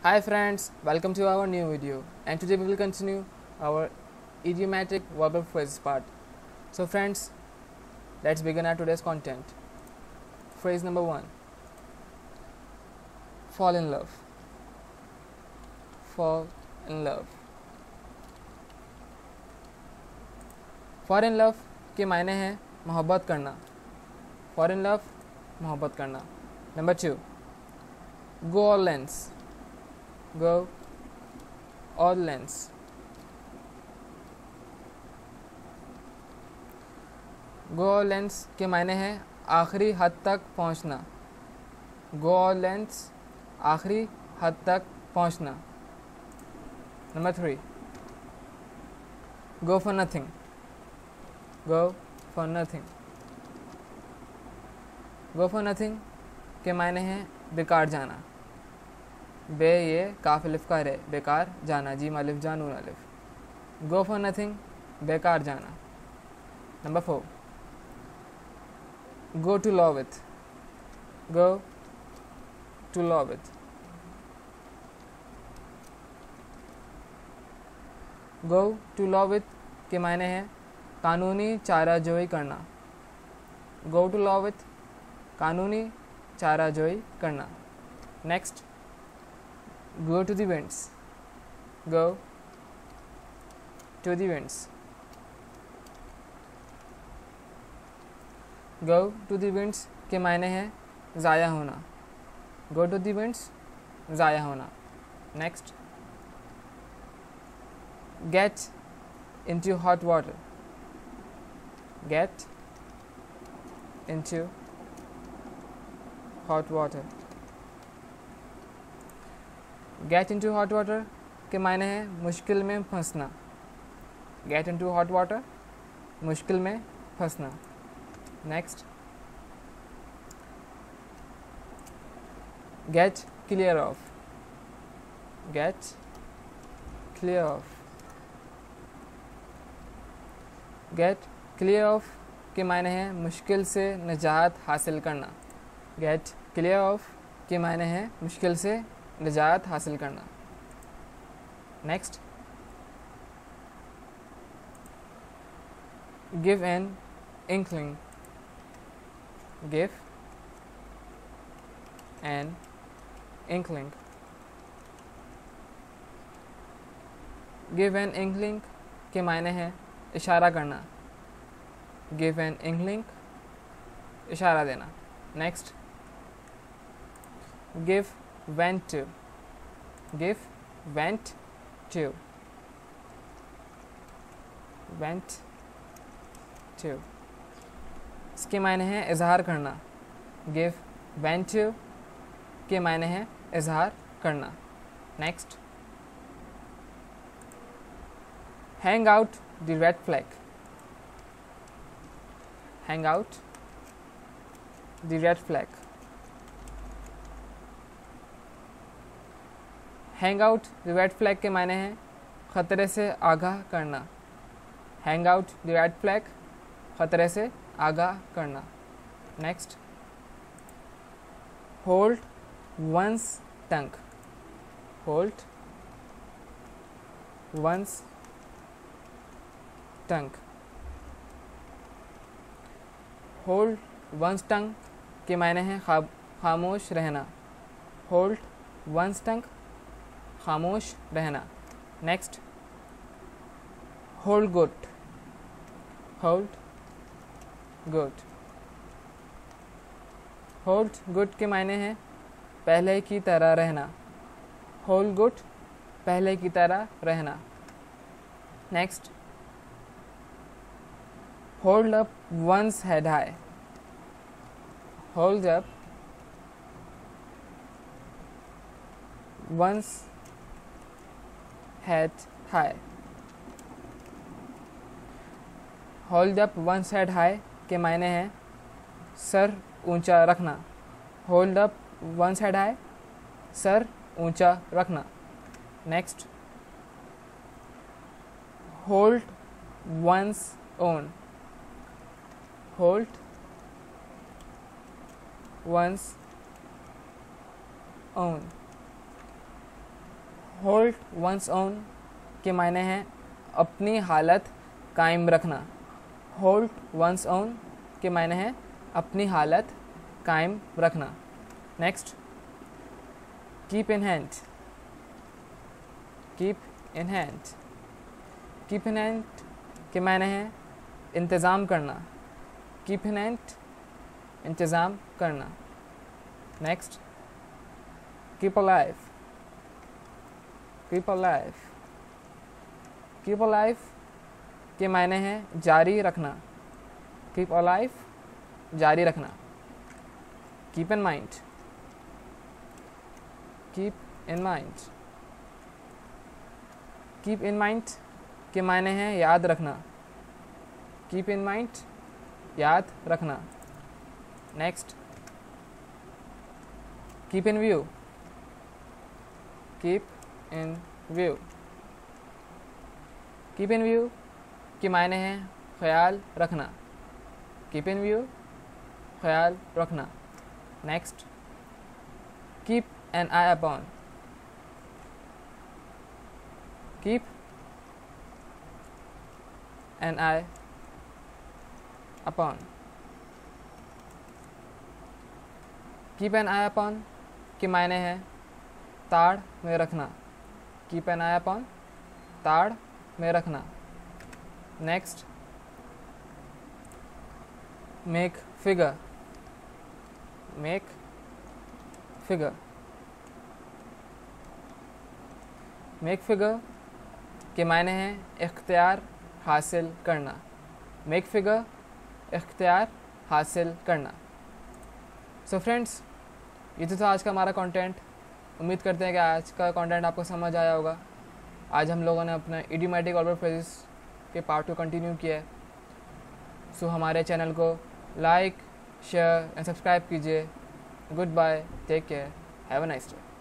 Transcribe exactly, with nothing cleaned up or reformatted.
Hi friends, welcome to our new video, and today we will continue our idiomatic verbal phrases part. So friends, let's begin our today's content. Phrase number one. Fall in love. Fall in love. Fall in love के मायने हैं मोहब्बत करना. Fall in love, मोहब्बत करना. Number two. Go all lengths. Go all lengths. Go all lengths के मायने हैं आखिरी हद तक पहुंचना. Go all lengths, आखिरी हद तक पहुंचना. Number three. Go for nothing. Go for nothing. Go for nothing के मायने हैं बेकार जाना. बे ये काफ अलिफ का रे, बेकार जाना. जीम अलिफ जा नून अलिफ. गो फॉर नथिंग, बेकार जाना. Number four. Go to law with. Go to law with. Go to law with के मायने हैं कानूनी चाराजोई करना. गो टू लॉ विथ, कानूनी चाराजोई करना. Next. Go to the winds. Go to the winds. Go to the winds के मायने हैं ज़ाया होना. Go to the winds, ज़ाया होना. Next. Get into hot water. Get into hot water. Get into hot water के मायने हैं मुश्किल में फंसना. Get into hot water, मुश्किल में फंसना. Next. Get clear of. Get clear of. Get clear of के मायने हैं मुश्किल से निजात हासिल करना. Get clear of के मायने हैं मुश्किल से निजात हासिल करना. Next. Give an inkling. Give an inkling. Give an inkling के मायने हैं इशारा करना. गिव एन इंक्लिंग, इशारा देना. Next. Give went to. Give went to. Went to इसके मायने हैं इजहार करना. Give went to के मायने हैं इजहार करना. Next. Hang out the red flag. Hang out the red flag. Hang out the red flag के मायने हैं ख़तरे से आगाह करना. Hang out the red flag, ख़तरे से आगाह करना. Next. Hold one's tongue. Hold one's tongue. Hold one's tongue के मायने हैं खामोश रहना. होल्ड वंस टंग, खामोश रहना. Next. Hold good. Hold good. Hold good के मायने हैं पहले की तरह रहना. होल्ड गुड, पहले की तरह रहना. Next. Hold up one's head high. Hold up one's head high. Hold up one's head high के मायने हैं सर ऊंचा रखना. Hold up one's head high, सर ऊंचा रखना. Next. Hold one's own. Hold one's own. Hold one's own के मायने हैं अपनी हालत कायम रखना। होल्ड वंस ओन के मायने हैं अपनी हालत कायम रखना। Next, keep in hand. Keep in hand keep in hand के मायने हैं इंतज़ाम करना। कीप इन हैंड इंतज़ाम करना। Next, keep alive. Keep alive keep alive के मायने हैं जारी रखना। कीप अलाइव जारी रखना। Keep in mind. Keep in mind keep in mind के मायने हैं याद रखना। कीप इन माइंड याद रखना। Next, keep in view. Keep in view keep in view के मायने हैं ख्याल रखना। कीप इन व्यू ख्याल रखना। Next, keep an eye upon. Keep an eye upon keep an eye upon के मायने हैं ताड़ में रखना। कीप एन आई अपॉन ताड़ में रखना। Next, make figure. Make figure make figure के मायने हैं इख्तियार हासिल करना। मेक फिगर इख्तियार हासिल करना। सो फ्रेंड्स, ये तो था आज का हमारा कंटेंट। उम्मीद करते हैं कि आज का कंटेंट आपको समझ आया होगा। आज हम लोगों ने अपना इडियोमैटिक ऑर्डर फ्रेजेस के पार्ट को कंटिन्यू किया है। सो हमारे चैनल को लाइक, शेयर एंड सब्सक्राइब कीजिए। Goodbye, take care, have a nice day.